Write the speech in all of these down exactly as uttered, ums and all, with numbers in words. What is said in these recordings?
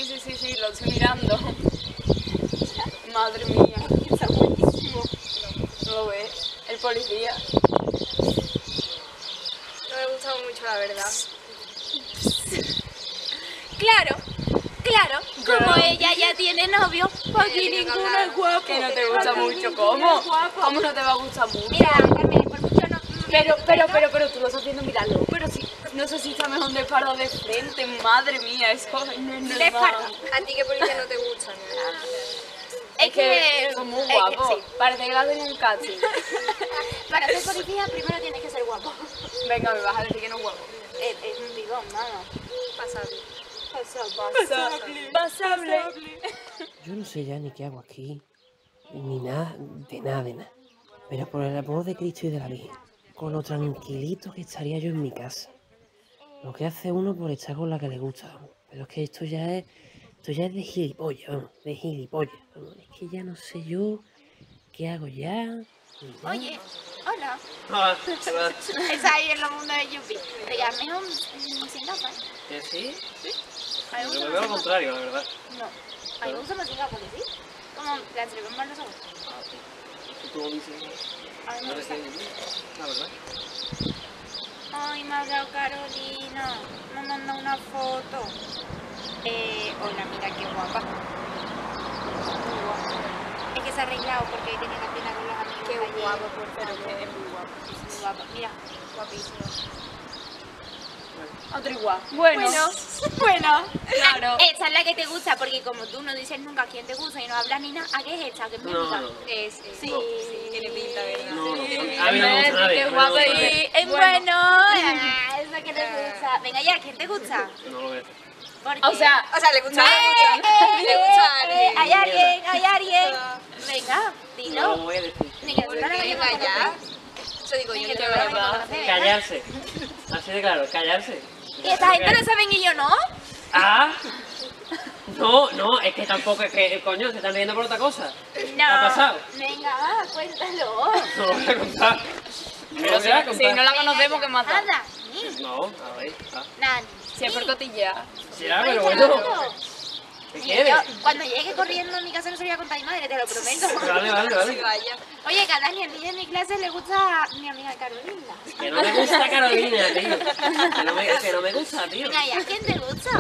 sí, sí, sí, lo estoy mirando. Madre mía, está buenísimo. ¿No lo ves? El policía. No me gusta mucho, la verdad. Claro, claro, como ella ya tiene novio, pues aquí Eh, ninguno claro. es guapo. Que no te gusta Aquí mucho, ninguno ¿cómo? es guapo. ¿Cómo no te va a gustar mucho? Mira, Carmen, por mucho no... Pero, pero, pero, pero tú lo estás haciendo mirarlo. Pero si, no sé si está mejor de espalda o de frente, madre mía, eso no es normal. De espalda. ¿A ti qué policía no te gusta? Es que... son muy es que guapos. sí. Parece que le hacen un casting. Para ser policía primero tienes que ser guapo. Venga, me vas a decir que no es guapo. Es, es un bigón, mano. Pasable. Pasable. Pasable. Yo no sé ya ni qué hago aquí, ni nada, de nada, de nada. Pero por el amor de Cristo y de la Virgen, con lo tranquilito que estaría yo en mi casa. Lo que hace uno por estar con la que le gusta, vamos. Pero es que esto ya es, esto ya es de gilipollas, vamos, de gilipollas. Vamos. Es que ya no sé yo qué hago ya. ni nada. Oye, hola. Hola, hola. Está ahí en el mundo de Yuppie. Regálame un, un sin gafas. ¿Que sí? A mí me Yo gusta me veo más lo sin contrario, la verdad. gafas. No, a mí me gusta más sin gafas, ¿sí? Como la entregan mal los ojos. ¿Y tú dices? A mí me No gusta. sé, la verdad. Ay, me ha hablado Carolina. Me manda una foto. Eh, hola, mira qué guapa. Muy guapa. Es que se ha arreglado porque tenía la pena con los amigos. Qué ayer. guapo, por Pero favor. que es muy guapa. Muy guapa. Mira, Guapísimo. Otro igual. Bueno. Bueno, bueno. Claro. Esa es la que te gusta, porque como tú no dices nunca a quién te gusta y no hablas ni nada, ¿a qué es esta? ¿Qué es mi No, amiga? no. Es, es- Sí, No. sí, tiene pinta, ¿verdad? No, no, Sí. a mí no me gusta nadie. Qué a mí no me guapo gusta y- nadie. Sí, es bueno. Ah, esa que te gusta. Venga ya, ¿quién te gusta? No lo voy a hacer. ¿Por O qué? sea, O sea, le gusta Eh, a eh, Le gusta a eh, alguien. hay alguien, hay alguien. Venga, No lo dilo. voy a decir. Ni que ¿Por tú no la qué? vayas a Venga, ya. conocer. Eso digo yo. Ni que yo te no vayas lo a voy a conocer, venga. Callarse. Así de claro, callarse. Y esta gente no saben y yo no. Ah, no, no, es que tampoco, es que, coño, se están riendo por otra cosa. No. ¿Qué ha pasado? Venga, va, cuéntalo. No lo voy a contar. No pero lo si, voy a si contar. no la conocemos, ¿qué mata? Anda, ni. No, a ver, ah. Nani. Si es por cotillear. Ya, pero bueno. Cuéntalo. ¿Qué Y quieres? yo, cuando llegue corriendo a mi casa no se lo voy a contar a mi madre, te lo prometo. Vale, vale, Sí, vale. vaya. Oye, que a Dani, el niño de mi clase le gusta mi amiga Carolina. Que no me gusta Carolina, tío. Que no me, que no me gusta, tío. Venga, ¿y a quién te gusta?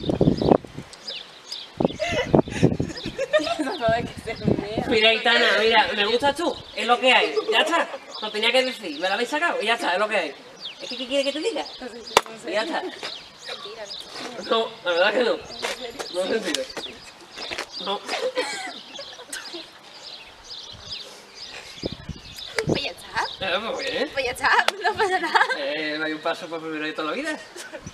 No, es que se mea. Mira, Aitana, mira, me gustas tú, es lo que hay. Ya está, lo tenía que decir, me lo habéis sacado y ya está, es lo que hay. Es que, ¿qué quiere que te diga? Y ya está. Mentira. No, la verdad que no. No es mentira. No. Pues ya está, Eh, pues bien. pues ya está, no pasa nada. Eh, no hay un paso para primero de toda la vida.